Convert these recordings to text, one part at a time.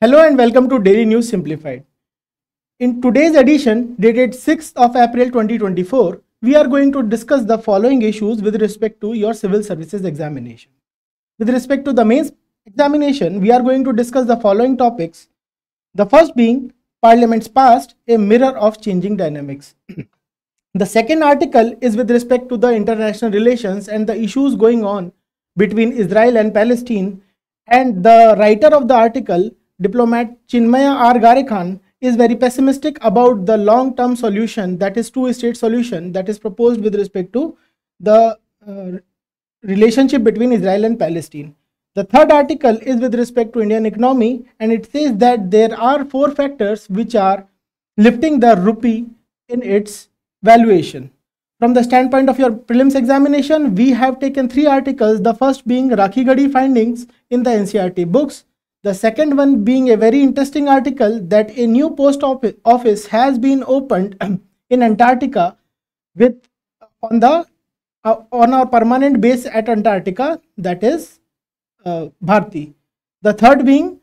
Hello and welcome to Daily News Simplified. In today's edition, dated 6th of April 2024, we are going to discuss the following issues with respect to your civil services examination. With respect to the mains examination, we are going to discuss the following topics. The first being Parliament's past, a mirror of changing dynamics. The second article is with respect to the international relations and the issues going on between Israel and Palestine, and the writer of the article, diplomat Chinmaya R. Garekhan, is very pessimistic about the long-term solution, that is two-state solution, that is proposed with respect to the relationship between Israel and Palestine. The third article is with respect to Indian economy, and it says that there are 4 factors which are lifting the rupee in its valuation. From the standpoint of your prelims examination, we have taken 3 articles, the first being Rakhi Gadi findings in the NCERT books. The second one being a very interesting article that a new post office has been opened in Antarctica with on our permanent base at Antarctica, that is Bharti. The third being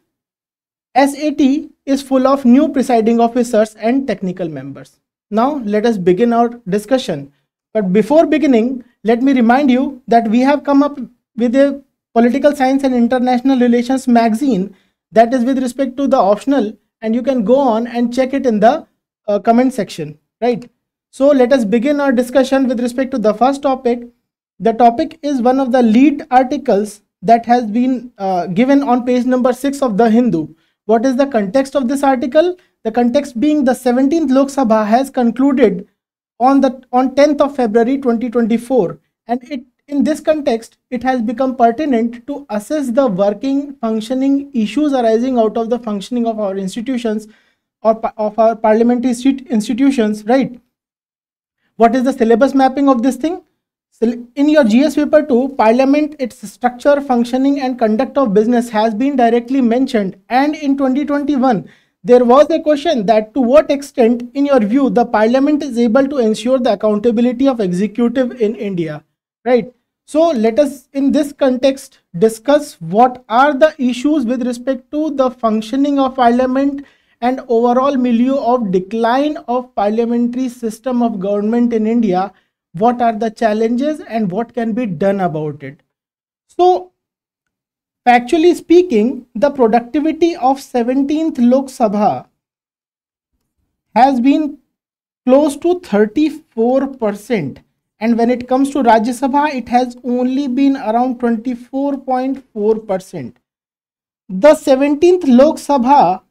SAT is full of new presiding officers and technical members. Now let us begin our discussion. But before beginning, let me remind you that we have come up with a Political Science and International Relations magazine that is with respect to the optional, and you can go on and check it in the comment section, right? So let us begin our discussion with respect to the first topic. The topic is one of the lead articles that has been given on page number 6 of the Hindu. What is the context of this article? The context being the 17th Lok Sabha has concluded on 10th of February 2024, and in this context, it has become pertinent to assess the working, functioning issues arising out of the functioning of our institutions or of our parliamentary institutions, right? What is the syllabus mapping of this thing? In your GS paper 2, Parliament, its structure, functioning and conduct of business has been directly mentioned, and in 2021, there was a question that to what extent, in your view, the Parliament is able to ensure the accountability of executive in India, right? So let us in this context discuss what are the issues with respect to the functioning of Parliament and overall milieu of decline of parliamentary system of government in India. What are the challenges and what can be done about it? So factually speaking, the productivity of 17th Lok Sabha has been close to 34%. And when it comes to Rajya Sabha, it has only been around 24.4%. The 17th Lok Sabha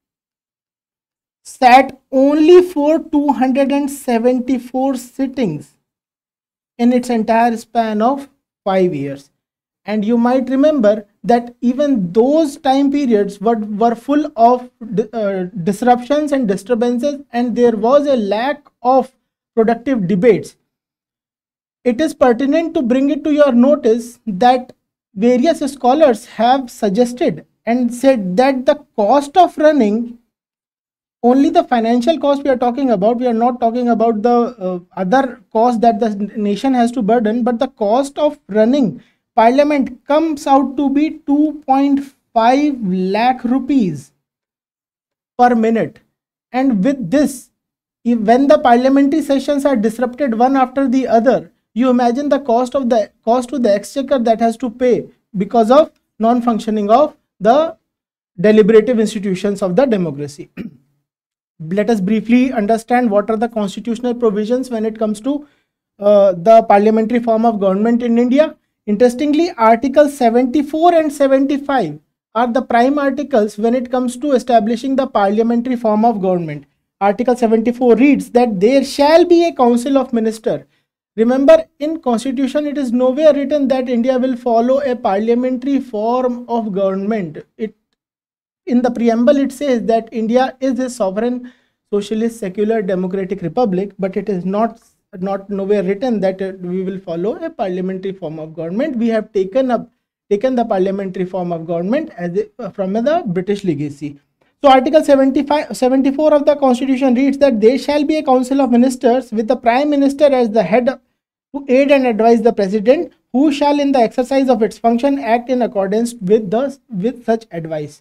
sat only for 274 sittings in its entire span of 5 years. And you might remember that even those time periods were full of disruptions and disturbances, and there was a lack of productive debates. It is pertinent to bring it to your notice that various scholars have suggested and said that the cost of running, only the financial cost we are talking about, we are not talking about the other cost that the nation has to burden, but the cost of running Parliament comes out to be 2.5 lakh rupees per minute. And with this, when the parliamentary sessions are disrupted one after the other, you imagine the cost to the exchequer that has to pay because of non-functioning of the deliberative institutions of the democracy. Let us briefly understand what are the constitutional provisions when it comes to the parliamentary form of government in India. Interestingly, Articles 74 and 75 are the prime articles when it comes to establishing the parliamentary form of government. Article 74 reads that there shall be a council of ministers. Remember, in constitution, it is nowhere written that India will follow a parliamentary form of government. In the preamble, it says that India is a sovereign, socialist, secular, democratic republic, but it is not nowhere written that we will follow a parliamentary form of government. We have taken the parliamentary form of government from the British legacy. So Article 74 of the Constitution reads that there shall be a council of ministers with the Prime Minister as the head to aid and advise the President, who shall in the exercise of its function act in accordance with such advice.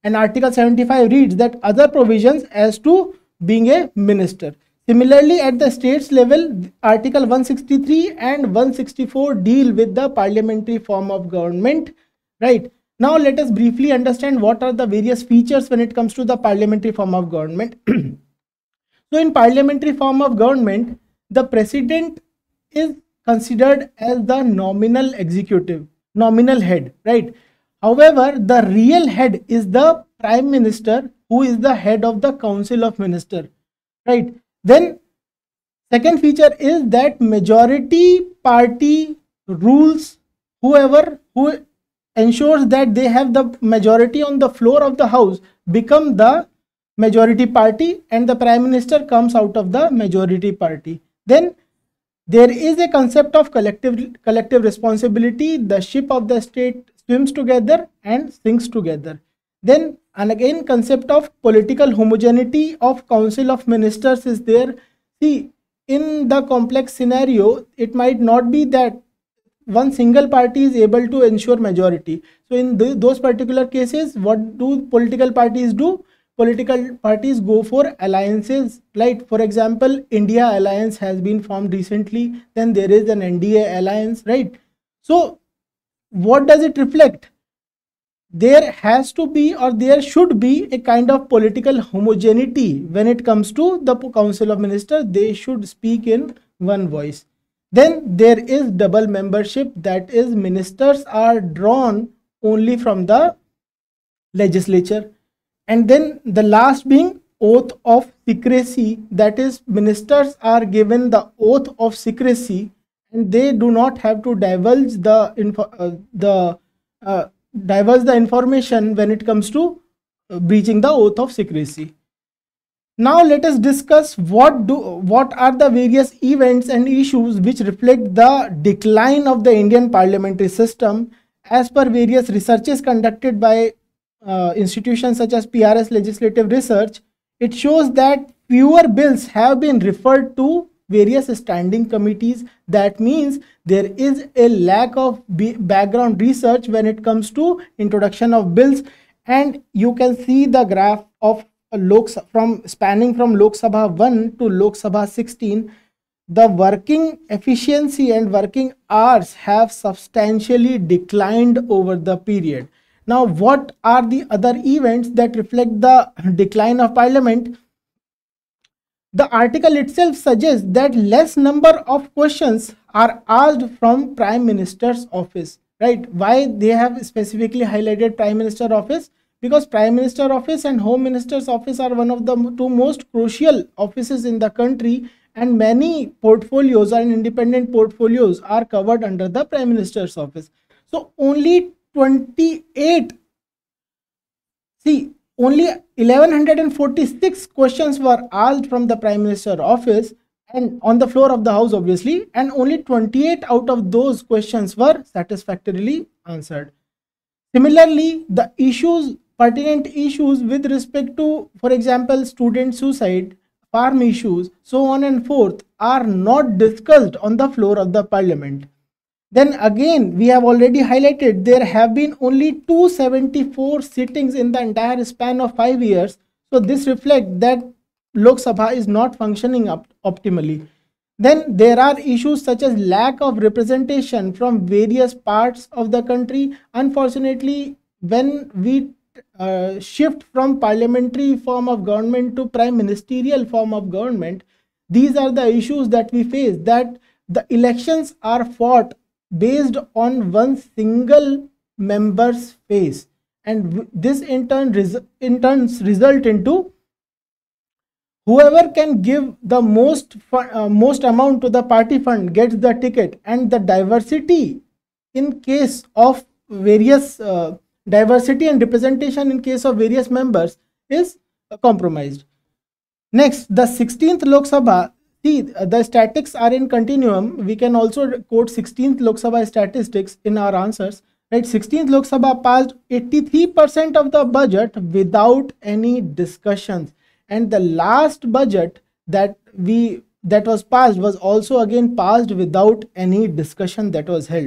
And Article 75 reads that other provisions as to being a minister. Similarly, at the states level, Article 163 and 164 deal with the parliamentary form of government, right? Now, let us briefly understand what are the various features when it comes to the parliamentary form of government. So, in parliamentary form of government, the president is considered as the nominal executive, nominal head, right? However, the real head is the prime minister, who is the head of the council of ministers, right? Then second feature is that majority party rules. Who ensures that they have the majority on the floor of the house become the majority party, and the prime minister comes out of the majority party. Then there is a concept of collective responsibility. The ship of the state swims together and sinks together. Then, and again, concept of political homogeneity of council of ministers is there. See, in the complex scenario, it might not be that one single party is able to ensure majority. So in those particular cases, what do political parties do? Political parties go for alliances, right? For example, India alliance has been formed recently. Then there is an NDA alliance, right? So what does it reflect? There has to be, or there should be, a kind of political homogeneity when it comes to the council of ministers. They should speak in one voice. Then there is double membership, that is, ministers are drawn only from the legislature. And then the last being oath of secrecy, that is, ministers are given the oath of secrecy and they do not have to divulge the information when it comes to breaching the oath of secrecy. Now let us discuss what are the various events and issues which reflect the decline of the Indian parliamentary system. As per various researches conducted by institutions such as PRS Legislative Research, it shows that fewer bills have been referred to various standing committees. That means there is a lack of background research when it comes to introduction of bills. And you can see the graph of spanning from Lok Sabha 1 to Lok Sabha 16. The working efficiency and working hours have substantially declined over the period. Now, what are the other events that reflect the decline of parliament? The article itself suggests that less number of questions are asked from Prime Minister's office, right? Why they have specifically highlighted Prime Minister office? Because Prime Minister office and Home Minister's office are one of the two most crucial offices in the country, and many portfolios and independent portfolios are covered under the Prime Minister's office. So only 1146 questions were asked from the Prime Minister office and on the floor of the house, obviously, and only 28 out of those questions were satisfactorily answered. Similarly, the pertinent issues with respect to, for example, student suicide, farm issues, so on and forth, are not discussed on the floor of the parliament. Then again, we have already highlighted there have been only 274 sittings in the entire span of 5 years. So this reflects that Lok Sabha is not functioning optimally. Then there are issues such as lack of representation from various parts of the country. Unfortunately, when we shift from parliamentary form of government to prime ministerial form of government, these are the issues that we face, that the elections are fought based on one single member's face, and this in turn result into whoever can give the most amount to the party fund gets the ticket, and the diversity in case of various diversity and representation in case of various members is compromised. Next, the 16th Lok Sabha. See, the statistics are in continuum. We can also quote 16th Lok Sabha statistics in our answers. Right, 16th Lok Sabha passed 83% of the budget without any discussions, and the last budget that was passed was also again passed without any discussion that was held.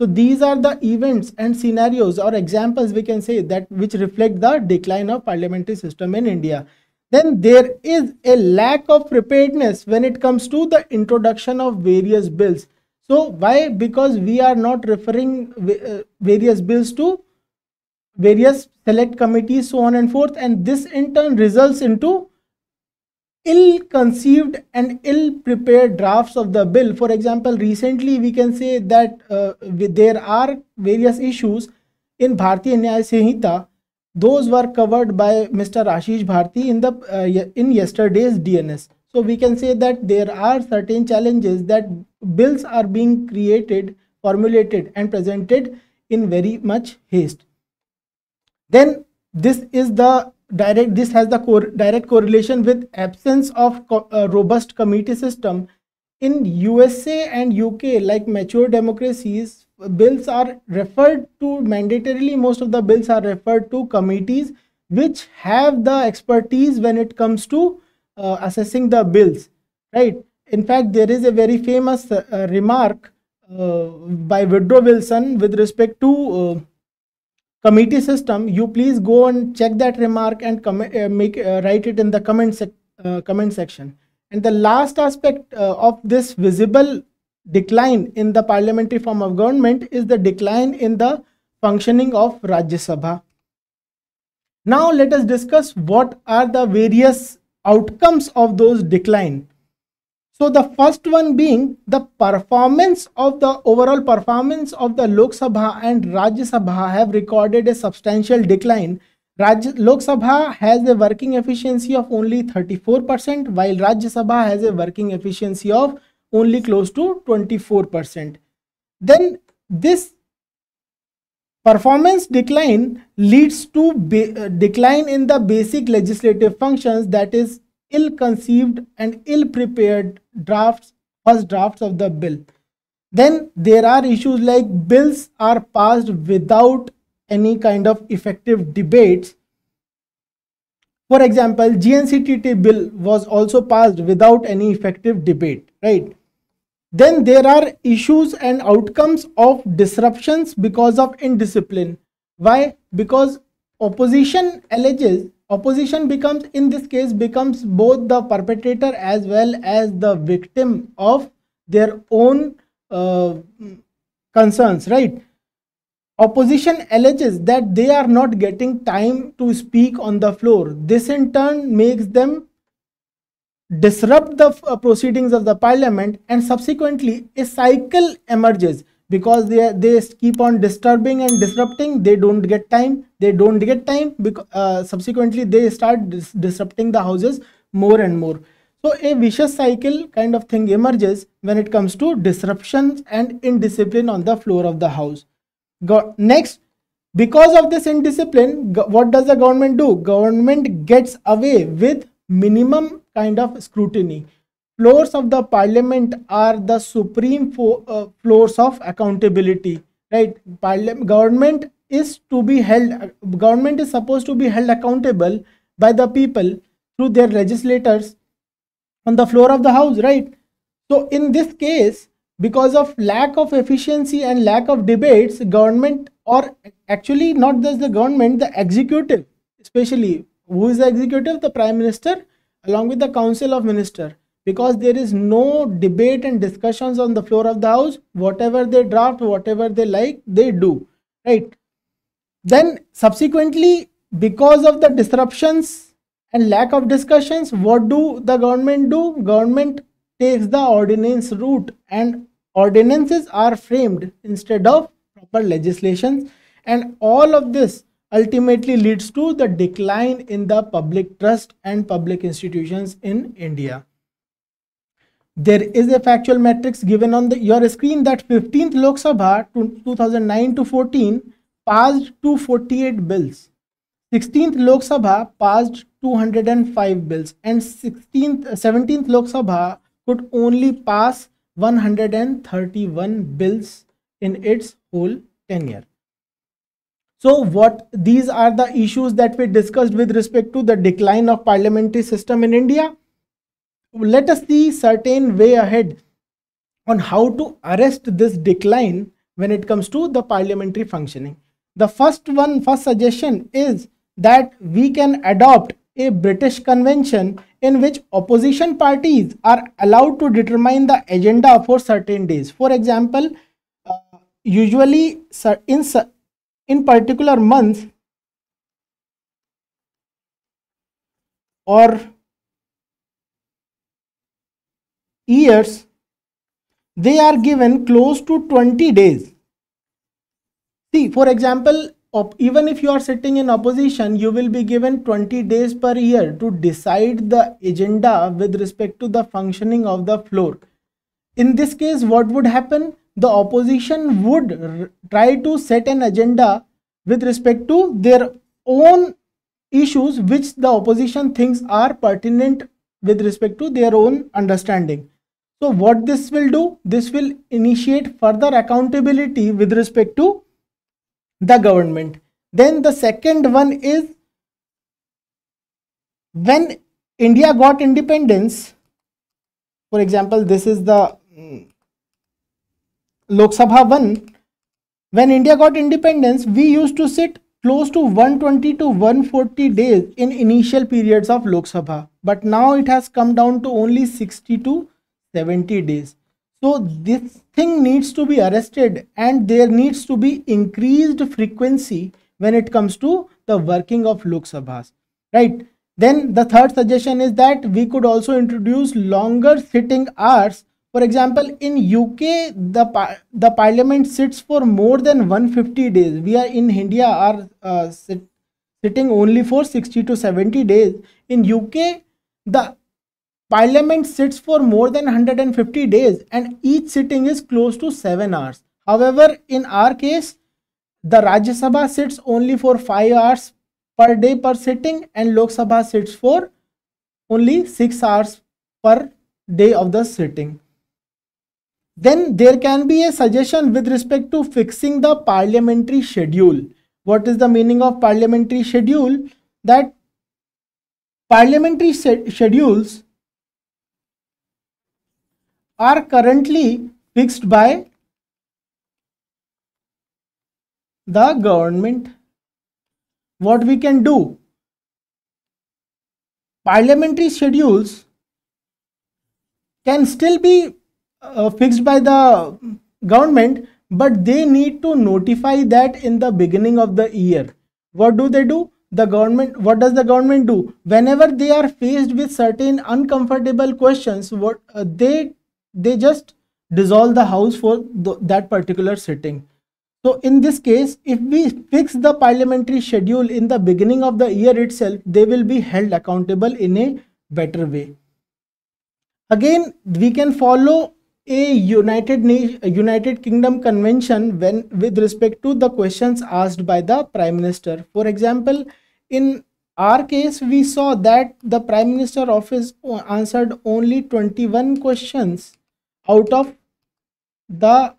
So these are the events and scenarios or examples we can say that which reflect the decline of parliamentary system in India. Then there is a lack of preparedness when it comes to the introduction of various bills. So why? Because we are not referring various bills to various select committees, so on and forth, and this in turn results into ill-conceived and ill-prepared drafts of the bill. For example, recently we can say that there are various issues in Bharatiya Nyaya Sanhita. Those were covered by Mr. Ashish Bharti in yesterday's DNS. So we can say that there are certain challenges that bills are being created, formulated and presented in very much haste. Then this has the direct correlation with absence of robust committee system. In USA and UK, like mature democracies, bills are referred to mandatorily. Most of the bills are referred to committees which have the expertise when it comes to assessing the bills, right? In fact, there is a very famous remark by Woodrow Wilson with respect to committee system. You please go and check that remark and write it in the comment section. And the last aspect of this visible decline in the parliamentary form of government is the decline in the functioning of Rajya Sabha. Now let us discuss what are the various outcomes of those decline. So the first one being the performance of the overall performance of the Lok Sabha and Rajya Sabha have recorded a substantial decline. Lok Sabha has a working efficiency of only 34%, while Rajya Sabha has a working efficiency of only close to 24%. Then this performance decline leads to decline in the basic legislative functions, that is ill-conceived and ill-prepared first drafts of the bill. Then there are issues like bills are passed without any kind of effective debates. For example, GNCTT bill was also passed without any effective debate, right? Then there are issues and outcomes of disruptions because of indiscipline. Why? Because opposition becomes, in this case, becomes both the perpetrator as well as the victim of their own concerns, right? Opposition alleges that they are not getting time to speak on the floor. This in turn makes them disrupt the proceedings of the parliament, and subsequently a cycle emerges because they keep on disturbing and disrupting. They don't get time because subsequently they start disrupting the houses more and more. So a vicious cycle kind of thing emerges when it comes to disruptions and indiscipline on the floor of the house. Next, because of this indiscipline, what does the government do? Government gets away with minimum kind of scrutiny. Floors of the parliament are the supreme floors of accountability, right? Government is supposed to be held accountable by the people through their legislators on the floor of the house, right? So in this case, because of lack of efficiency and lack of debates, government, or actually not just the government, the executive, especially, who is the executive? The Prime Minister along with the Council of Ministers. Because there is no debate and discussions on the floor of the house, whatever they draft, whatever they like, they do, right? Then subsequently, because of the disruptions and lack of discussions, what do the government do? Government takes the ordinance route, and ordinances are framed instead of proper legislations, and all of this ultimately leads to the decline in the public trust and public institutions in India. There is a factual matrix given on your screen that 15th Lok Sabha 2009 to 14 passed 248 bills. 16th Lok Sabha passed 205 bills, and 17th Lok Sabha could only pass 131 bills in its whole tenure. So these are the issues that we discussed with respect to the decline of parliamentary system in India. Let us see certain way ahead on how to arrest this decline when it comes to the parliamentary functioning. The first suggestion is that we can adopt a British convention in which opposition parties are allowed to determine the agenda for certain days. For example, usually in particular months or years, they are given close to 20 days. See, for example, even if you are sitting in opposition, you will be given 20 days per year to decide the agenda with respect to the functioning of the floor. In this case, what would happen? The opposition would try to set an agenda with respect to their own issues which the opposition thinks are pertinent with respect to their own understanding. So what this will do? This will initiate further accountability with respect to the government. Then the second one is, when India got independence, for example, this is the Lok Sabha 1. When India got independence, we used to sit close to 120 to 140 days in initial periods of Lok Sabha, but now it has come down to only 60 to 70 days. So this thing needs to be arrested, and there needs to be increased frequency when it comes to the working of Lok Sabhas, right? Then the third suggestion is that we could also introduce longer sitting hours. For example, in UK, the parliament sits for more than 150 days. We are in India are sitting only for 60 to 70 days. In UK, the parliament sits for more than 150 days and each sitting is close to 7 hours. However, in our case, the Rajya Sabha sits only for 5 hours per day per sitting, and Lok Sabha sits for only 6 hours per day of the sitting. Then there can be a suggestion with respect to fixing the parliamentary schedule. What is the meaning of parliamentary schedule? That parliamentary schedules are currently fixed by the government. What we can do? Parliamentary schedules can still be fixed by the government, but they need to notify that in the beginning of the year. What do they do? What does the government do? Whenever they are faced with certain uncomfortable questions, they just dissolve the house for that particular sitting. So in this case, if we fix the parliamentary schedule in the beginning of the year itself, they will be held accountable in a better way. Again, we can follow a United Kingdom convention with respect to the questions asked by the Prime Minister. For example, in our case, we saw that the Prime Minister office answered only 21 questions out of the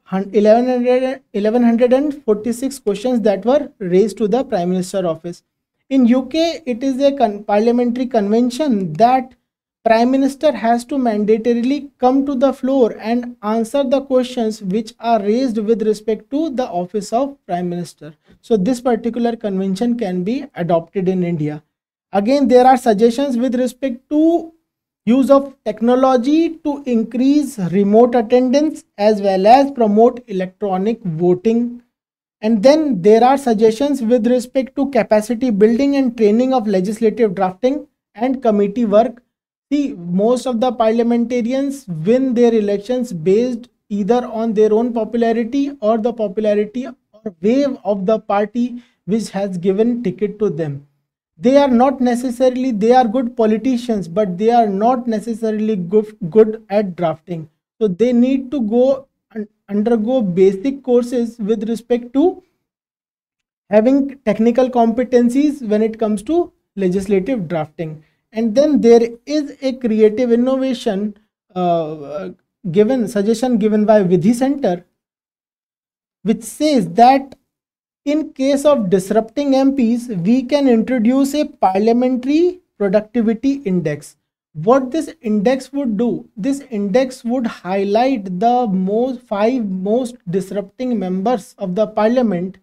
1146 questions that were raised to the Prime Minister office. In UK, it is a parliamentary convention that Prime Minister has to mandatorily come to the floor and answer the questions which are raised with respect to the office of Prime Minister. So this particular convention can be adopted in India. Again, there are suggestions with respect to use of technology to increase remote attendance as well as promote electronic voting. And then there are suggestions with respect to capacity building and training of legislative drafting and committee work. See, most of the parliamentarians win their elections based either on their own popularity or the popularity or wave of the party which has given ticket to them. They are good politicians, but they are not necessarily good at drafting. So they need to undergo basic courses with respect to having technical competencies when it comes to legislative drafting. And then there is a creative innovation suggestion given by Vidhi Center, which says that in case of disrupting MPs, we can introduce a parliamentary productivity index. what this index would do, this index would highlight the five most disrupting members of the parliament.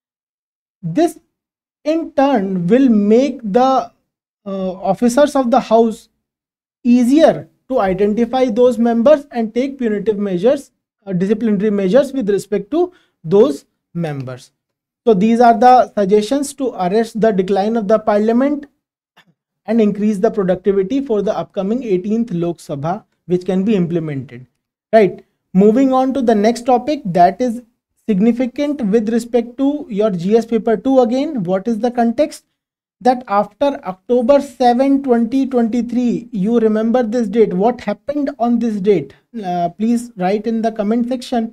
This in turn will make the officers of the house easier to identify those members and take punitive measures, disciplinary measures with respect to those members. So these are the suggestions to arrest the decline of the parliament and increase the productivity for the upcoming 18th Lok Sabha, which can be implemented. Right. Moving on to the next topic, that is significant with respect to your GS paper 2 again. What is the context? That after October 7, 2023, you remember this date. What happened on this date? Please write in the comment section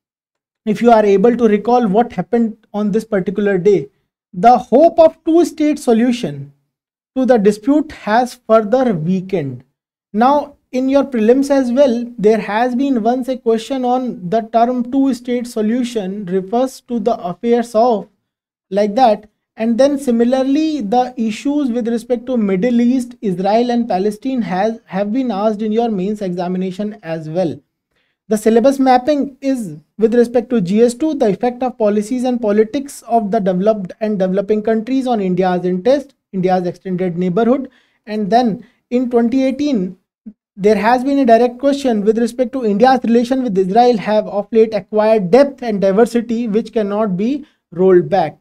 if you are able to recall what happened on this particular day. The hope of two-state solution to the dispute has further weakened. Now, in your prelims as well, there has been once a question on the term two-state solution refers to the affairs of, like that. And then similarly, the issues with respect to Middle East, Israel and Palestine have been asked in your mains examination as well. The syllabus mapping is with respect to GS2, the effect of policies and politics of the developed and developing countries on India's interest, India's extended neighborhood. And then in 2018, there has been a direct question with respect to India's relation with Israel have of late acquired depth and diversity which cannot be rolled back.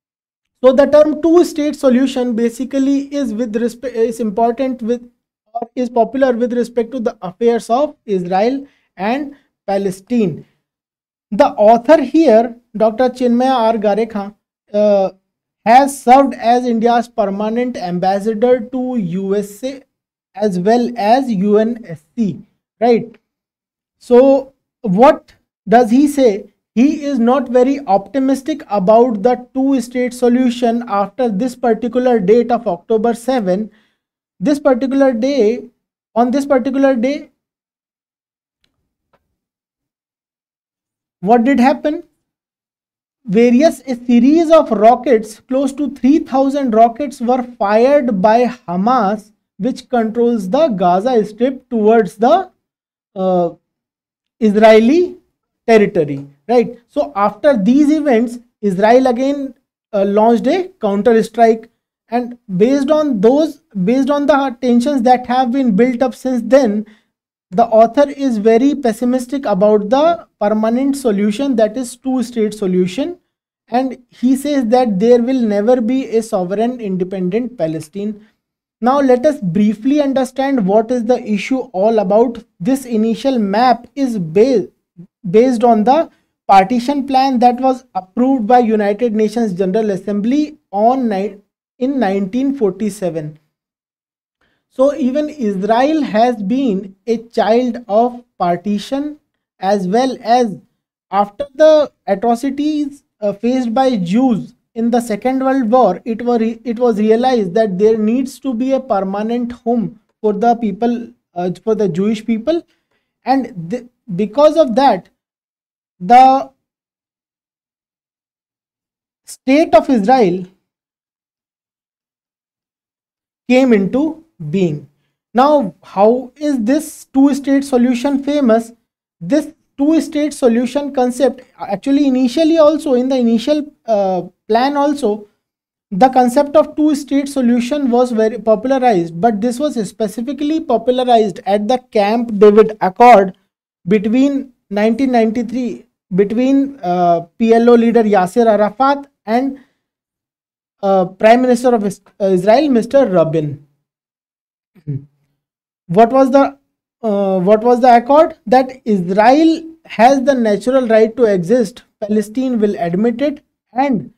So the term two-state solution basically is important with, or is popular with respect to the affairs of Israel and Palestine. The author here, Dr. Chinmaya R. Garekha, has served as India's permanent ambassador to USA as well as UNSC, right? So what does he say? He is not very optimistic about the two-state solution after this particular date of October 7. This particular day, on this particular day, what did happen? A series of rockets, close to 3,000 rockets were fired by Hamas, which controls the Gaza Strip, towards the Israeli territory, right? So after these events, Israel again launched a counter strike, and based on the tensions that have been built up since then, the author is very pessimistic about the permanent solution, that is two-state solution, and he says that there will never be a sovereign independent Palestine. Now let us briefly understand what is the issue all about. This initial map is based on the partition plan that was approved by United Nations General Assembly in 1947. So even Israel has been a child of partition, as well as after the atrocities faced by Jews in the Second World War, it was realized that there needs to be a permanent home for the people, for the Jewish people, and because of that, the state of Israel came into being. Now, how is this two-state solution famous? This two-state solution concept, actually initially also in the initial plan also, the concept of two-state solution was very popularized, but this was specifically popularized at the Camp David Accord between 1993, between PLO leader Yasser Arafat and Prime Minister of Israel, Mr. Rabin. What was the accord? That Israel has the natural right to exist, Palestine will admit it, and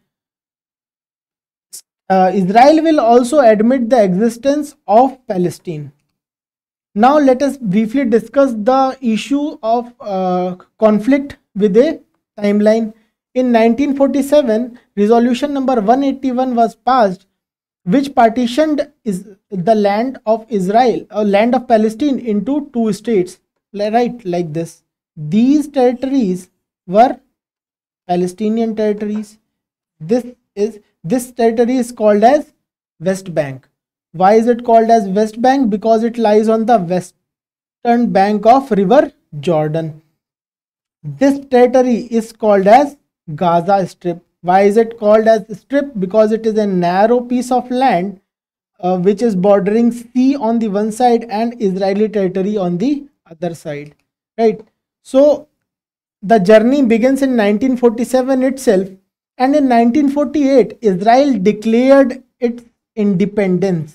Israel will also admit the existence of Palestine. Now let us briefly discuss the issue of conflict with a timeline. In 1947, resolution number 181 was passed, which partitioned the land of Israel, or land of Palestine, into two states, right, like this. These territories were Palestinian territories. This territory is called as West Bank. Why is it called as West Bank? Because it lies on the western bank of River Jordan. This territory is called as Gaza Strip. Why is it called as strip? Because it is a narrow piece of land which is bordering sea on the one side and Israeli territory on the other side, right? So the journey begins in 1947 itself, and in 1948 Israel declared its independence,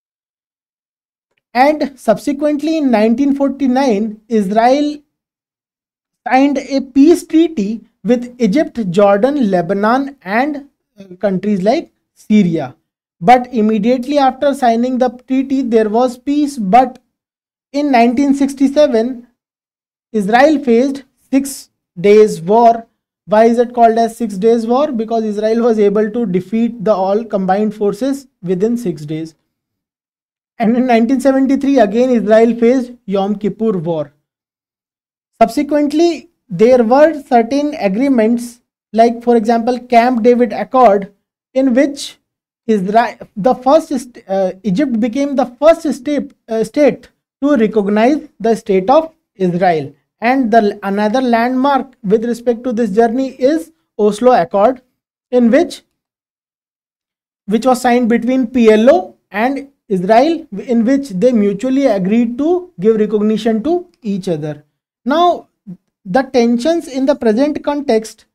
and subsequently in 1949 Israel signed a peace treaty with Egypt, Jordan, Lebanon, and countries like Syria. But immediately after signing the treaty, there was peace. But in 1967, Israel faced 6 days war. Why is it called as 6 days war? Because Israel was able to defeat the all combined forces within 6 days. And in 1973, again Israel faced Yom Kippur war. Subsequently, there were certain agreements, like for example Camp David Accord, in which Egypt became the first state to recognize the state of Israel. And another landmark with respect to this journey is Oslo Accord, in which was signed between PLO and Israel, in which they mutually agreed to give recognition to each other. Now, the tensions in the present context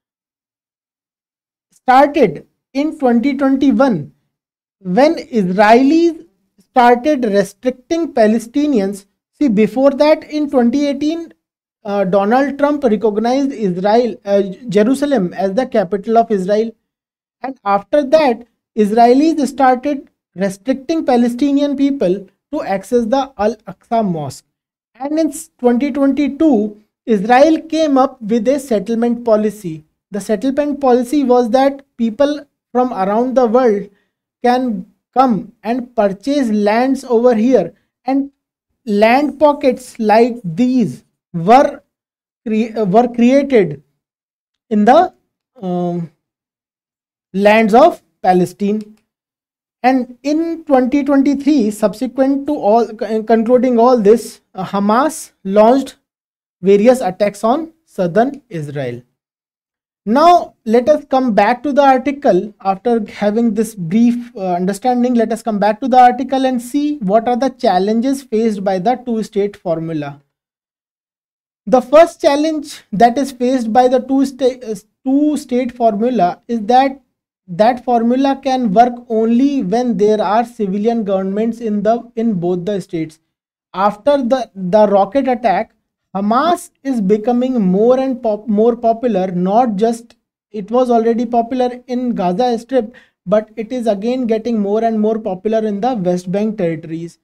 started in 2021 when Israelis started restricting Palestinians. See, before that in 2018, Donald Trump recognized Jerusalem as the capital of Israel, and after that Israelis started restricting Palestinian people to access the Al-Aqsa Mosque. And in 2022, Israel came up with a settlement policy. The settlement policy was that people from around the world can come and purchase lands over here, and land pockets like these were created in the lands of Palestine. And in 2023, subsequent to concluding all this, Hamas launched various attacks on southern Israel. Now let us come back to the article. After having this brief understanding, let us come back to the article and see what are the challenges faced by the two-state formula. The first challenge that is faced by the two-state formula is that formula can work only when there are civilian governments in both the states. After the rocket attack, Hamas is becoming more and more popular. Not just it was already popular in Gaza Strip, but it is again getting more and more popular in the West Bank territories.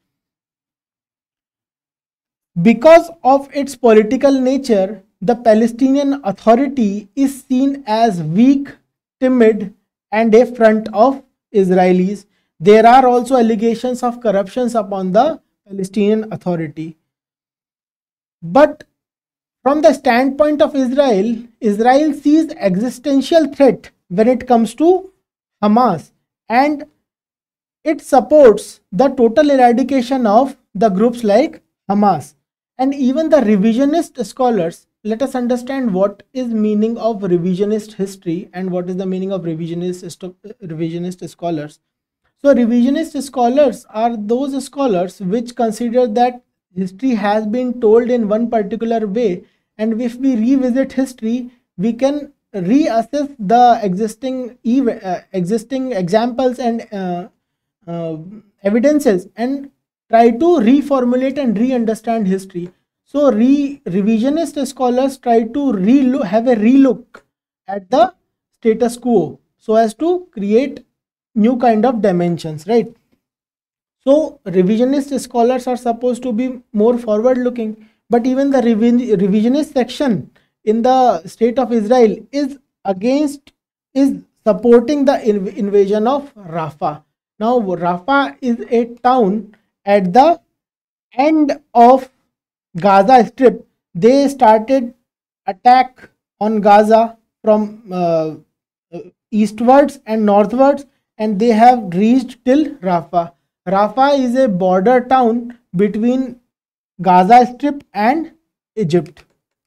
Because of its political nature, the Palestinian Authority is seen as weak, timid, and a front of Israelis. There are also allegations of corruptions upon the Palestinian Authority. But from the standpoint of Israel, Israel sees existential threat when it comes to Hamas, and it supports the total eradication of the groups like Hamas. And even the revisionist scholars, let us understand what is meaning of revisionist history and what is the meaning of revisionist scholars. So revisionist scholars are those scholars which consider that history has been told in one particular way, and if we revisit history, we can reassess the existing examples and evidences and try to reformulate and re-understand history. So revisionist scholars try to have a relook at the status quo so as to create new kind of dimensions, right? So revisionist scholars are supposed to be more forward looking, but even the revisionist section in the state of Israel is supporting the invasion of Rafah. Now Rafah is a town at the end of Gaza Strip. They started attack on Gaza from eastwards and northwards, and they have reached till Rafah. Rafah is a border town between Gaza Strip and Egypt.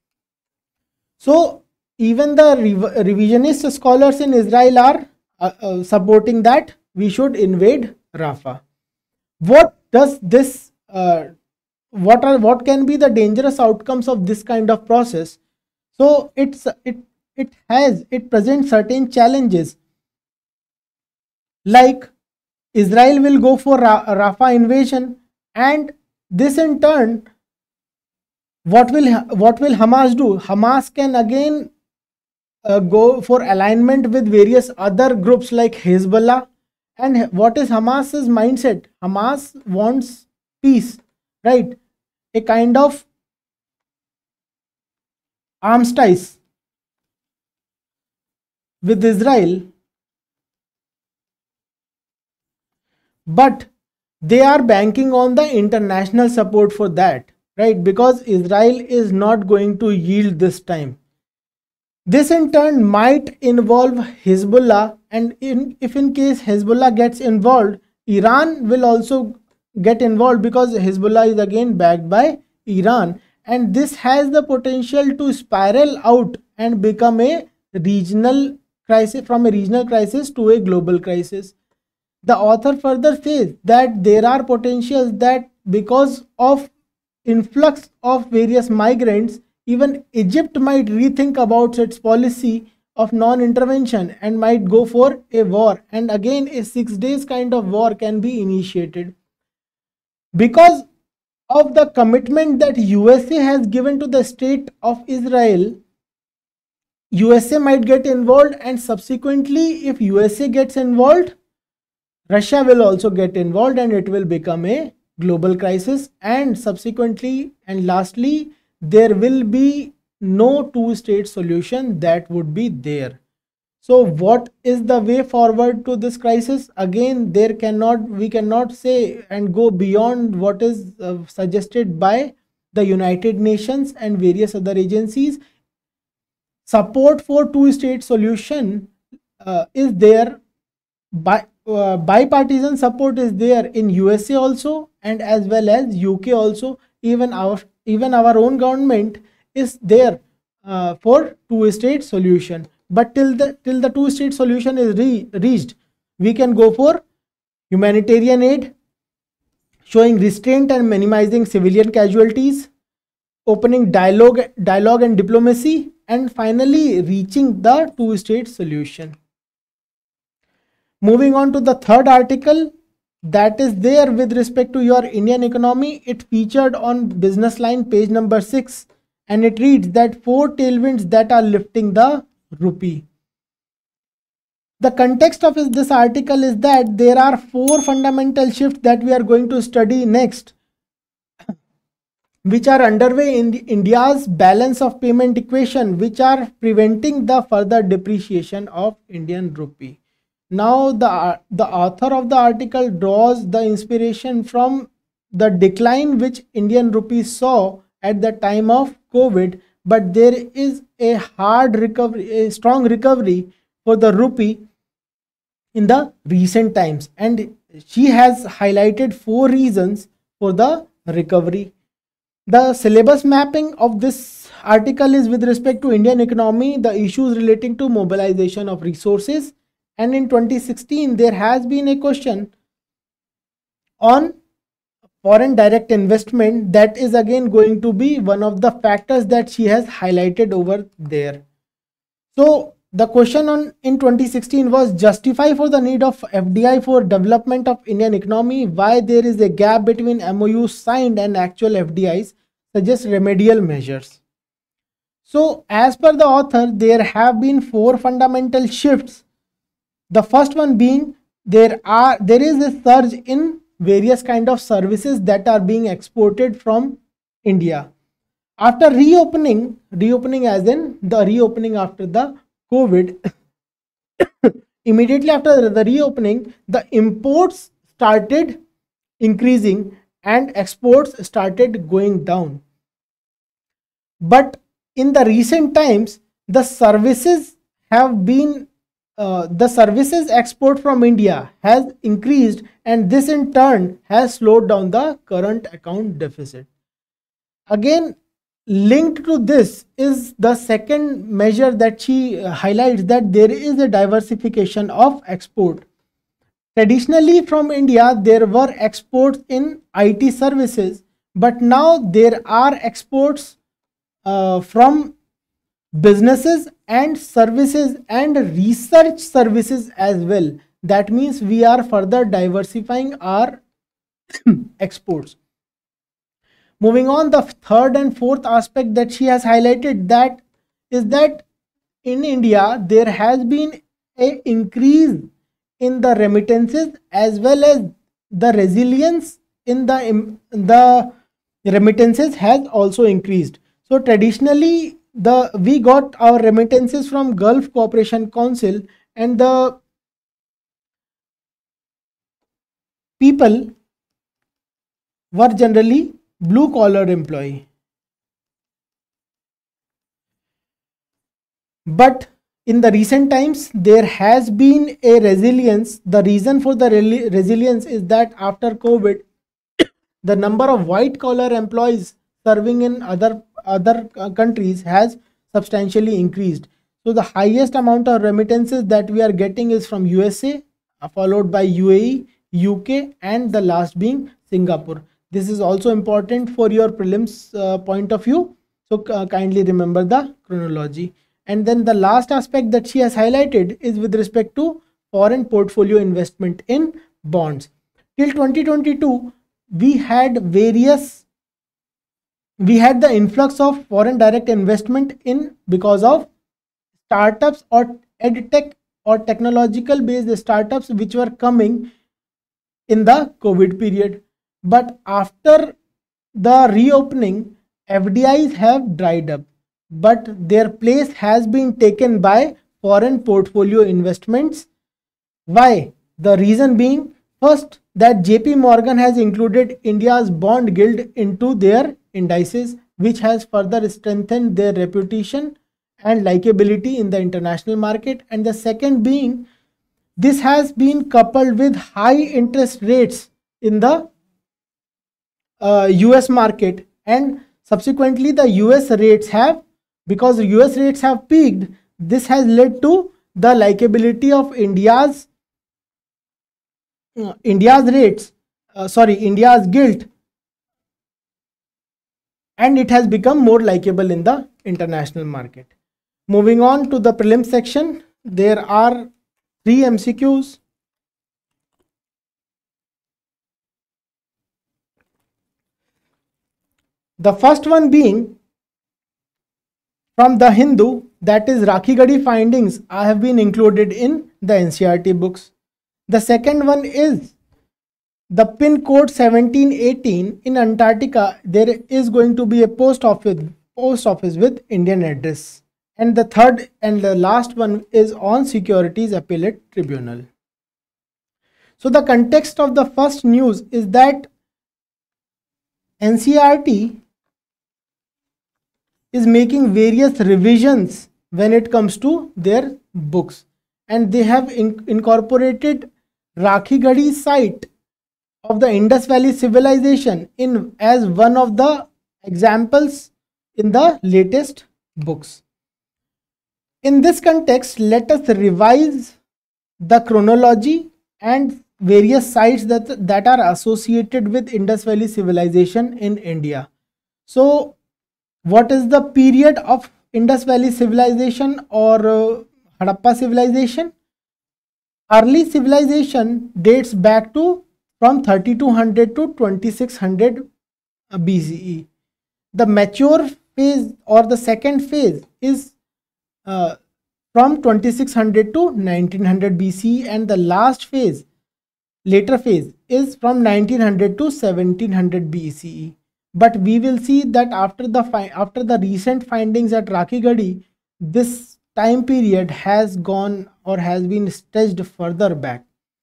So even the revisionist scholars in Israel are supporting that we should invade Rafah. What does this what can be the dangerous outcomes of this kind of process? So it presents certain challenges, like Israel will go for Rafah invasion, and this in turn, what will Hamas do? Hamas can again go for alignment with various other groups like Hezbollah. And what is Hamas's mindset? Hamas wants peace, right? A kind of armistice with Israel, but they are banking on the international support for that, right? Because Israel is not going to yield this time. This in turn might involve Hezbollah, and if in case Hezbollah gets involved, Iran will also get involved, because Hezbollah is again backed by Iran, and this has the potential to spiral out and become a regional crisis, from a regional crisis to a global crisis. The author further says that there are potentials that because of influx of various migrants, even Egypt might rethink about its policy of non-intervention and might go for a war, and again a 6 days kind of war can be initiated. Because of the commitment that USA has given to the state of Israel, USA might get involved, and subsequently if USA gets involved, Russia will also get involved, and it will become a global crisis, and subsequently and lastly there will be no two-state solution that would be there. So what is the way forward to this crisis? Again, we cannot say and go beyond what is suggested by the United Nations and various other agencies. Support for two-state solution is there, bipartisan support is there in USA also, and as well as UK also. Even our own government is there for two-state solution. But till the two-state solution is reached, we can go for humanitarian aid, showing restraint and minimizing civilian casualties, opening dialogue and diplomacy, and finally reaching the two-state solution. Moving on to the third article that is there with respect to your Indian economy, it featured on Business Line page number 6, and it reads that 4 tailwinds that are lifting the rupee. The context of this article is that there are 4 fundamental shifts that we are going to study next, which are underway in India's balance of payment equation, which are preventing the further depreciation of Indian rupee. Now the author of the article draws the inspiration from the decline which Indian rupee saw at the time of COVID, but there is a strong recovery for the rupee in the recent times, and she has highlighted 4 reasons for the recovery. The syllabus mapping of this article is with respect to Indian economy, the issues relating to mobilization of resources, and in 2016 there has been a question on foreign direct investment. That is again going to be one of the factors that she has highlighted over there. So the question in 2016 was justify for the need of FDI for development of Indian economy, why there is a gap between MOUs signed and actual FDIs, suggest remedial measures. So as per the author, there have been 4 fundamental shifts. The first one being there is a surge in various kind of services that are being exported from India after reopening as in the reopening after the COVID. Immediately after the reopening, the imports started increasing and exports started going down. But in the recent times, the services have been the services export from India has increased, and this in turn has slowed down the current account deficit. Again, linked to this is the second measure that she highlights, that there is a diversification of export. Traditionally from India, there were exports in IT services, but now there are exports from businesses and services and research services as well. That means we are further diversifying our exports. Moving on, the third and fourth aspect that she has highlighted, that is that in India there has been an increase in the remittances as well as the resilience in the remittances has also increased. So traditionally we got our remittances from Gulf Cooperation Council, and the people were generally blue collar employee. But in the recent times there has been a resilience. The reason for the resilience is that after COVID, the number of white collar employees serving in other countries has substantially increased. So the highest amount of remittances that we are getting is from USA, followed by UAE, UK, and the last being Singapore. This is also important for your prelims point of view, so kindly remember the chronology. And then the last aspect that she has highlighted is with respect to foreign portfolio investment in bonds. Till 2022 we had the influx of foreign direct investment in because of startups or edtech or technological based startups which were coming in the COVID period. But after the reopening, FDIs have dried up, but their place has been taken by foreign portfolio investments. Why? The reason being, first, that JP Morgan has included India's bond yield into their indices, which has further strengthened their reputation and likability in the international market. And the second being, this has been coupled with high interest rates in the US market, and subsequently the US rates have, because US rates have peaked, this has led to the likability of India's gilt, and it has become more likable in the international market. Moving on to the prelim section, there are 3 MCQs. The first one being from the Hindu, that is Rakhi Gadi findings have been included in the NCERT books. The second one is the pin code 1718 in Antarctica. There is going to be a post office with Indian address. And the third and the last one is on Securities Appellate Tribunal. So the context of the first news is that NCERT is making various revisions when it comes to their books, and they have incorporated Rakhi Gadi site of the Indus Valley civilization in as one of the examples in the latest books. In this context, let us revise the chronology and various sites that are associated with Indus Valley civilization in India. So what is the period of Indus Valley civilization or Harappa civilization? Early civilization dates back to from 3200 to 2600 BCE. The mature phase or the second phase is from 2600 to 1900 BCE, and the last phase, later phase, is from 1900 to 1700 BCE. But we will see that after the recent findings at Rakhi Gadi, this time period has gone or has been stretched further back.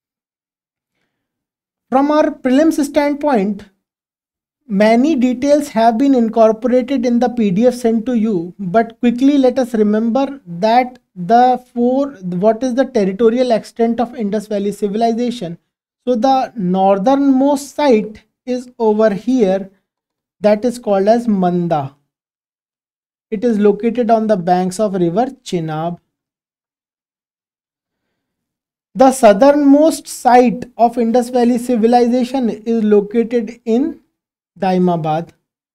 From our prelims standpoint, many details have been incorporated in the PDF sent to you, but quickly let us remember that what is the territorial extent of Indus Valley civilization? So the northernmost site is over here, that is called as Manda. It is located on the banks of river Chenab. The southernmost site of Indus Valley civilization is located in Daimabad,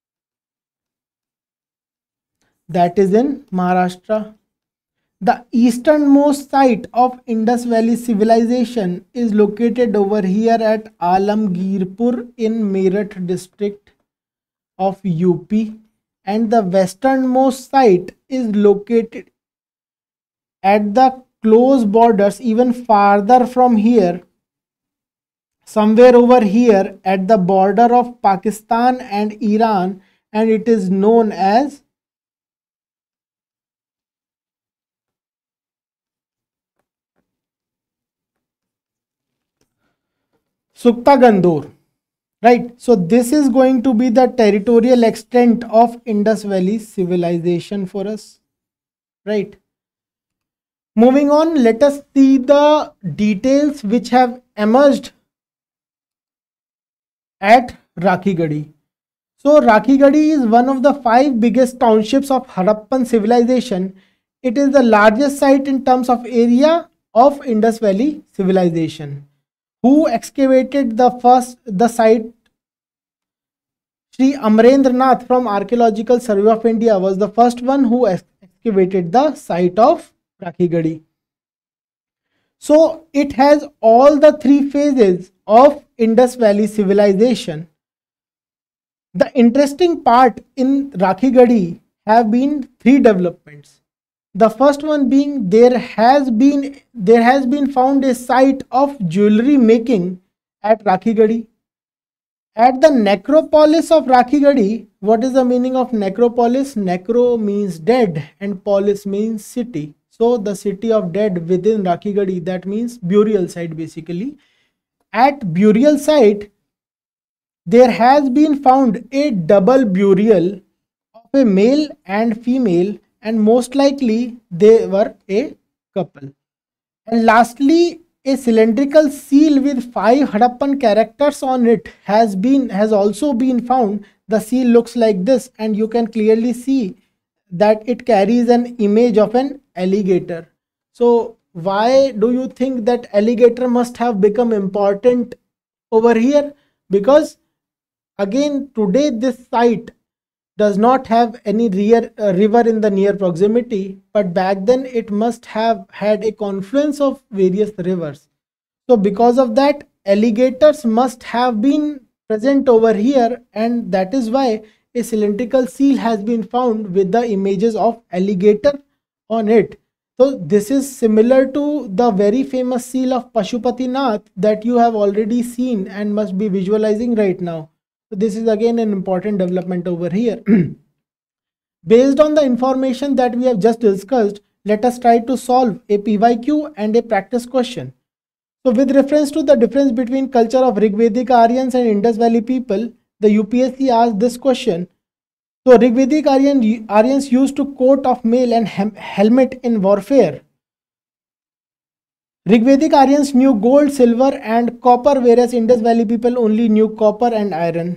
that is in Maharashtra. The easternmost site of Indus Valley civilization is located over here at Alamgirpur in Meerut district of UP, and the westernmost site is located at the close borders, even farther from here, somewhere over here at the border of Pakistan and Iran, and it is known as Sukta, right? So this is going to be the territorial extent of Indus Valley civilization for us, right? Moving on, let us see the details which have emerged at Rakhigadi. So Rakhigadi is one of the 5 biggest townships of Harappan civilization. It is the largest site in terms of area of Indus Valley civilization. Who excavated the site? Sri Amrendranath from Archaeological Survey of India was the first one who excavated the site of Rakhigadi. So it has all the 3 phases of Indus Valley civilization. The interesting part in Rakhigadi have been 3 developments. The first one being there has been found a site of jewelry making at Rakhigadi. At the necropolis of Rakhigadi, what is the meaning of necropolis? Necro means dead and polis means city. So the city of dead within Rakhigadi, that means burial site basically. At burial site, there has been found a double burial of a male and female, and most likely they were a couple. And lastly, a cylindrical seal with 5 Harappan characters on it has also been found. The seal looks like this, and you can clearly see that it carries an image of an alligator. So why do you think that alligator must have become important over here? Because again, today this site does not have any river in the near proximity, but back then it must have had a confluence of various rivers. So because of that, alligators must have been present over here, and that is why a cylindrical seal has been found with the images of alligator on it. So this is similar to the very famous seal of Pashupatinath that you have already seen and must be visualizing right now. So this is again an important development over here. Based on the information that we have just discussed, let us try to solve a PYQ and a practice question. So with reference to the difference between culture of Rigvedic Aryans and Indus Valley people, the UPSC asked this question. So Rigvedic Aryans used to coat of mail and helmet in warfare. Rigvedic Aryans knew gold, silver and copper, whereas Indus Valley people only knew copper and iron.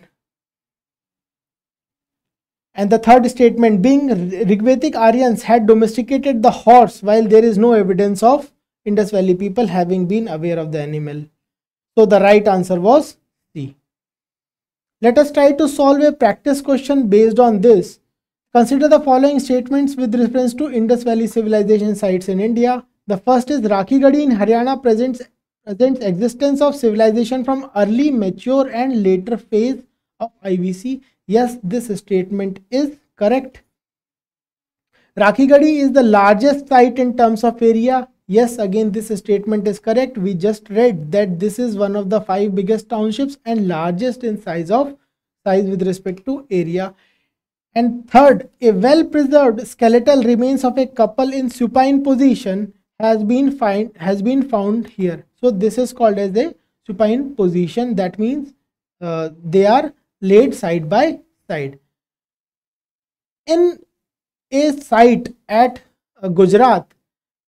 And the third statement being Rigvedic Aryans had domesticated the horse, while there is no evidence of Indus Valley people having been aware of the animal. So the right answer was C. Let us try to solve a practice question based on this. Consider the following statements with reference to Indus Valley civilization sites in India. The first is Rakhigadi in Haryana presents existence of civilization from early, mature and later phase of IVC. Yes, this statement is correct. Rakhigadi is the largest site in terms of area. Yes, again this statement is correct. We just read that this is one of the 5 biggest townships and largest in size with respect to area. And third, a well preserved skeletal remains of a couple in supine position has been found here. So this is called as a supine position. That means they are laid side by side. In a site at Gujarat,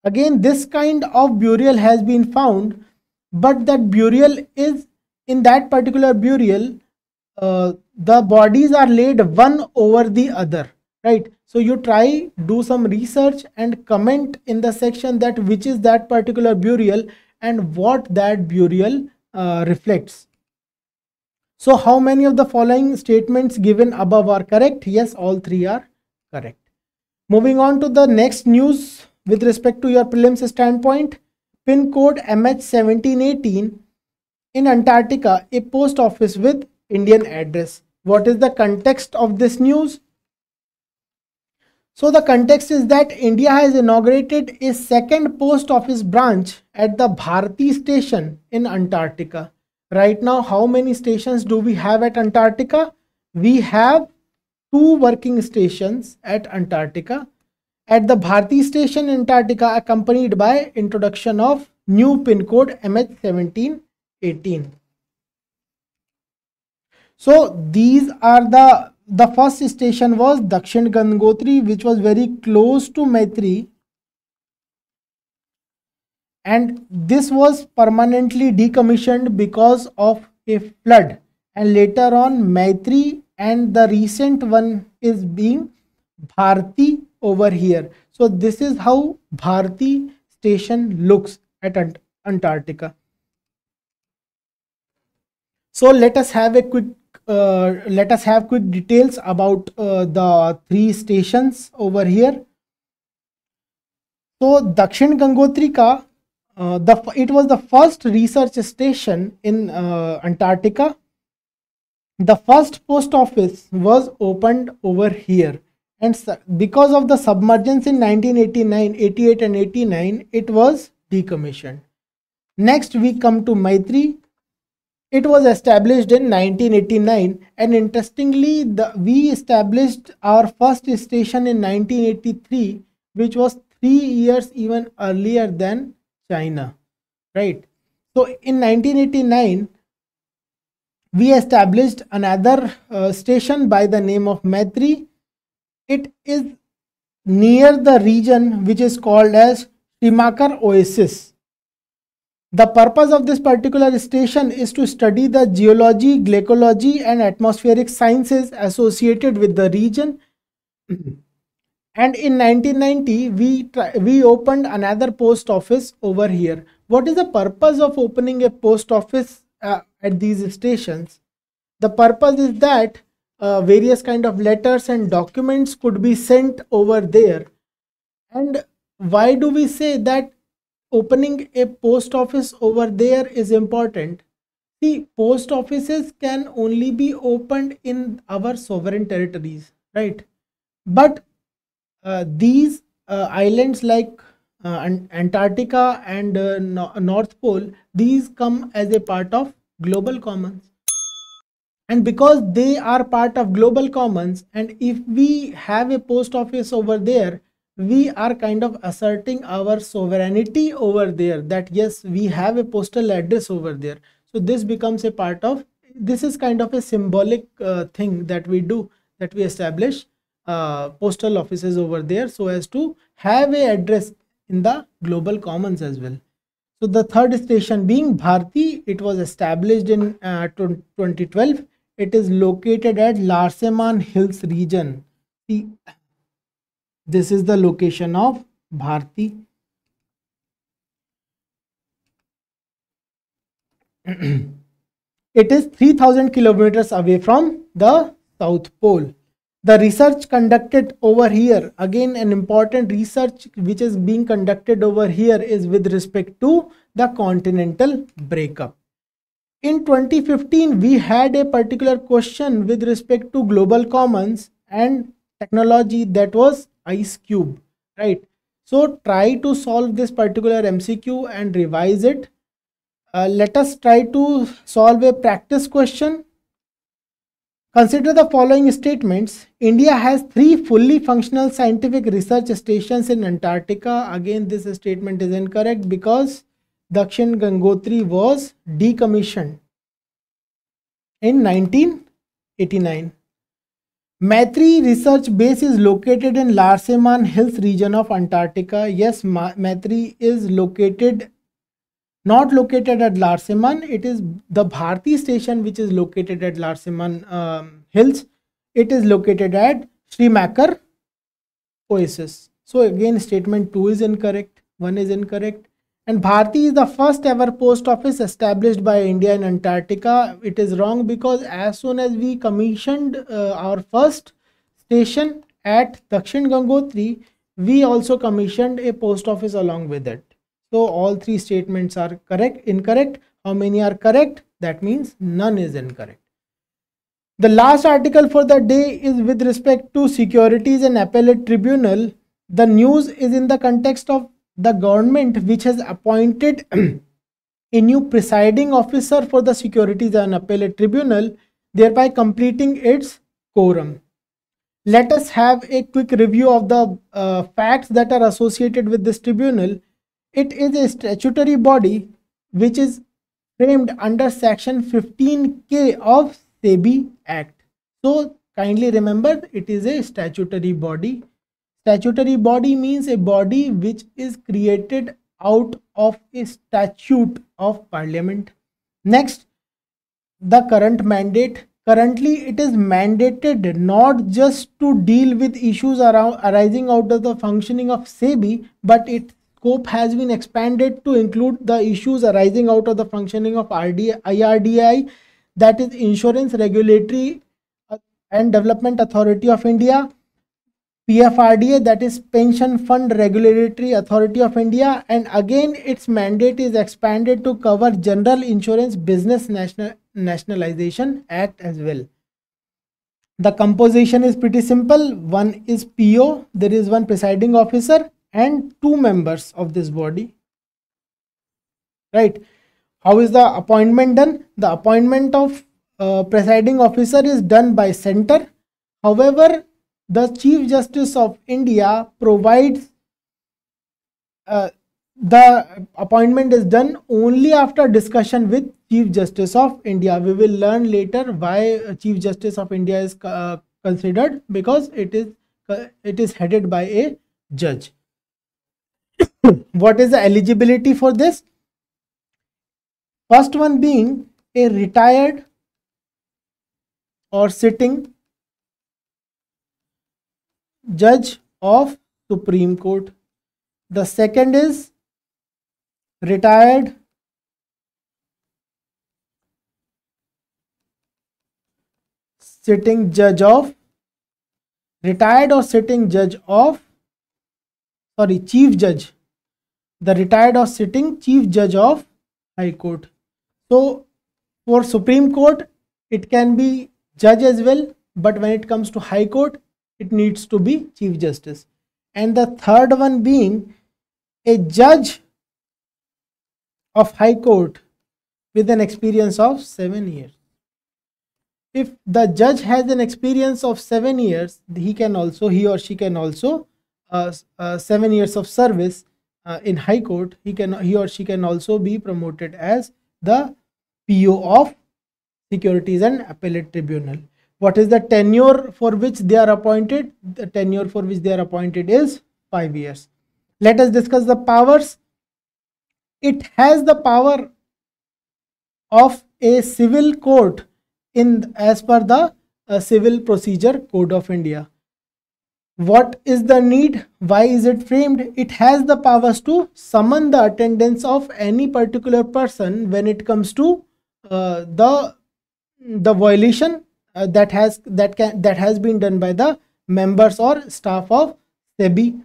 Again, this kind of burial has been found, but that burial is, in that particular burial, the bodies are laid one over the other, right? So you try, do some research and comment in the section that which is that particular burial and what that burial reflects. So how many of the following statements given above are correct? Yes, all three are correct. Moving on to the next news with respect to your prelims standpoint. Pin code MH1718 in Antarctica, a post office with Indian address. What is the context of this news? So the context is that India has inaugurated a second post office branch at the Bharti station in Antarctica. Right now, how many stations do we have at Antarctica? We have 2 working stations at Antarctica. At the Bharti station in Antarctica, accompanied by introduction of new pin code MH1718. So these are the first station was Dakshin Gangotri, which was very close to Maitri, and this was permanently decommissioned because of a flood, and later on Maitri, and the recent one is being Bharti over here. So this is how Bharti station looks at Antarctica. So let us have quick details about the 3 stations over here. So Dakshin Gangotri ka it was the first research station in Antarctica. The first post office was opened over here, and because of the submergence in 1989, 88 and 89, it was decommissioned. Next we come to Maitri. It was established in 1989, and interestingly, we established our first station in 1983, which was 3 years even earlier than China, right? So in 1989, we established another station by the name of Maitri. It is near the region which is called as Timakar Oasis. The purpose of this particular station is to study the geology, glaciology and atmospheric sciences associated with the region. And in 1990, we opened another post office over here. What is the purpose of opening a post office at these stations? The purpose is that various kind of letters and documents could be sent over there. And why do we say that opening a post office over there is important? See, post offices can only be opened in our sovereign territories, right? But these islands like Antarctica and North Pole, these come as a part of global commons. And because they are part of global commons, and if we have a post office over there, we are kind of asserting our sovereignty over there, that yes, we have a postal address over there. So this becomes a part of, this is kind of a symbolic thing that we do, that we establish postal offices over there so as to have a address in the global commons as well. So the third station being Bharti, it was established in 2012. It is located at Larseman Hills region. See, this is the location of Bharti. It is 3000 kilometers away from the South Pole. The research conducted over here, again an important research which is being conducted over here, is with respect to the continental breakup. In 2015, we had a particular question with respect to global commons and technology, that was ice cube, right? So try to solve this particular MCQ and revise it. Let us try to solve a practice question. Consider the following statements. India has 3 fully functional scientific research stations in Antarctica. Again, this statement is incorrect because Dakshin Gangotri was decommissioned in 1989. Maitri research base is located in Larseman Hills region of Antarctica. Yes, Maitri is not located at Larseman. It is the Bharti station which is located at Larseman Hills. It is located at Srimakar Oasis. So again, statement 2 is incorrect, 1 is incorrect. And Bharti is the first ever post office established by India in Antarctica. It is wrong because as soon as we commissioned our first station at Dakshin Gangotri, we also commissioned a post office along with it. So all three statements are incorrect. How many are correct? That means none is incorrect. The last article for the day is with respect to Securities and Appellate Tribunal. The news is in the context of the government which has appointed a new presiding officer for the Securities and Appellate Tribunal, thereby completing its quorum. Let us have a quick review of the facts that are associated with this tribunal. It is a statutory body which is framed under section 15K of SEBI Act. So kindly remember, it is a statutory body. Statutory body means a body which is created out of a statute of parliament. Next, the current mandate. Currently, it is mandated not just to deal with issues arising out of the functioning of SEBI, but its scope has been expanded to include the issues arising out of the functioning of IRDAI, that is Insurance Regulatory and Development Authority of India, PFRDA, that is Pension Fund Regulatory Authority of India, and again its mandate is expanded to cover General Insurance Business Nationalization Act as well. The composition is pretty simple. One is PO, there is one presiding officer and 2 members of this body. Right. How is the appointment done? The appointment of presiding officer is done by center. However, the Chief Justice of India provides the appointment is done only after discussion with Chief Justice of India. We will learn later why Chief Justice of India is considered, because it is headed by a judge. What is the eligibility for this? First one being a retired or sitting judge of Supreme Court. The second is retired sitting judge of chief judge, the retired or sitting chief judge of High Court. So for Supreme Court it can be judge as well, but when it comes to High Court it needs to be Chief Justice. And the third one being a judge of High Court with an experience of 7 years. If the judge has an experience of 7 years, he or she can also 7 years of service in High Court, he or she can also be promoted as the PO of Securities and Appellate Tribunal. What is the tenure for which they are appointed? The tenure for which they are appointed is 5 years. Let us discuss the powers. It has the power of a civil court as per the Civil Procedure Code of India. What is the need? Why is it framed? It has the powers to summon the attendance of any particular person when it comes to the violation that has been done by the members or staff of SEBI.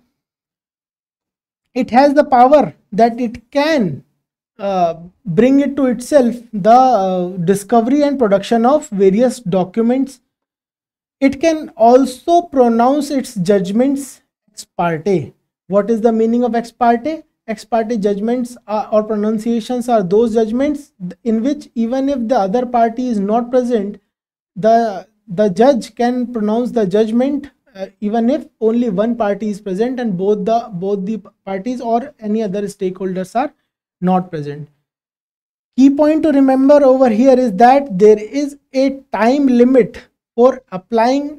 It has the power that it can bring it to itself the discovery and production of various documents. It can also pronounce its judgments ex parte. What is the meaning of ex parte? Ex parte judgments or pronunciations are those judgments in which even if the other party is not present, the judge can pronounce the judgment even if only one party is present and both the parties or any other stakeholders are not present. Key point to remember over here is that there is a time limit for applying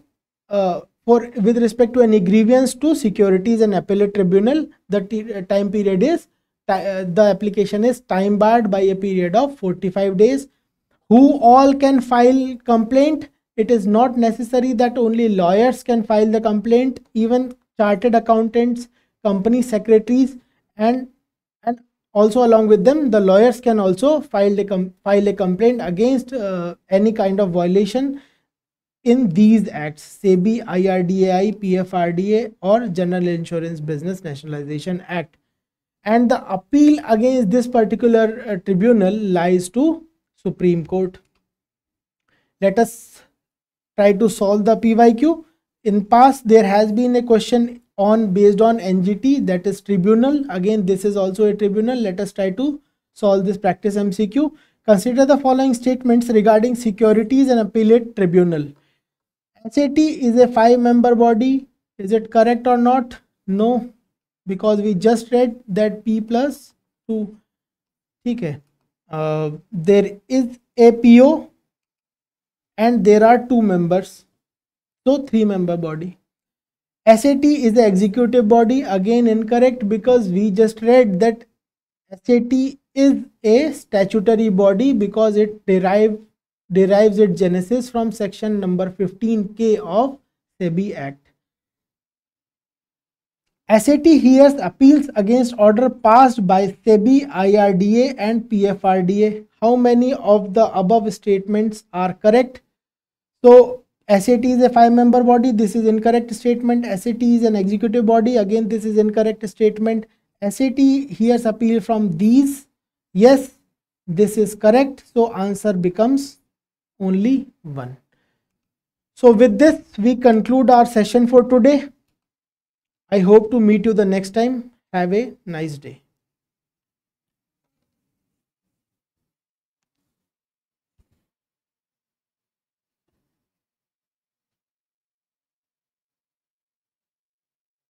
for with respect to any grievance to Securities and Appellate Tribunal, the time period is the application is time barred by a period of 45 days. Who all can file complaint? It is not necessary that only lawyers can file the complaint. Even chartered accountants, company secretaries, and also along with them, the lawyers can also file a complaint against any kind of violation in these acts: SEBI, IRDAI, PFRDA, or General Insurance Business Nationalization Act. And the appeal against this particular tribunal lies to Supreme Court. Let us try to solve the PYQ. In past, there has been a question based on NGT, that is tribunal. Again, this is also a tribunal. Let us try to solve this practice MCQ. Consider the following statements regarding Securities and Appellate Tribunal. SAT is a 5-member body. Is it correct or not? No, because we just read that P plus 2. Okay. There is a PO and there are 2 members, so 3-member body. SAT is the executive body. Again incorrect, because we just read that SAT is a statutory body because it derives its genesis from section number 15K of SEBI Act. SAT hears appeals against order passed by SEBI, IRDA and PFRDA. How many of the above statements are correct? So SAT is a 5-member body. This is incorrect statement. SAT is an executive body. Again, this is incorrect statement. SAT hears appeal from these. Yes, this is correct. So answer becomes only 1. So with this, we conclude our session for today. I hope to meet you the next time. Have a nice day.